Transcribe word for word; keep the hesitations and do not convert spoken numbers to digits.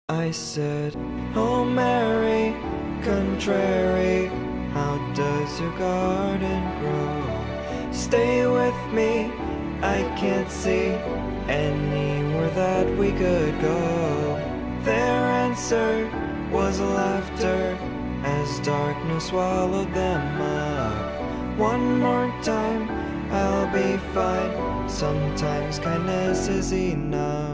I said, oh Mary, contrary, how does your garden grow? Stay with me, I can't see anywhere that we could go. Their answer was laughter as darkness swallowed them up. One more time, I'll be fine. Sometimes kindness is enough.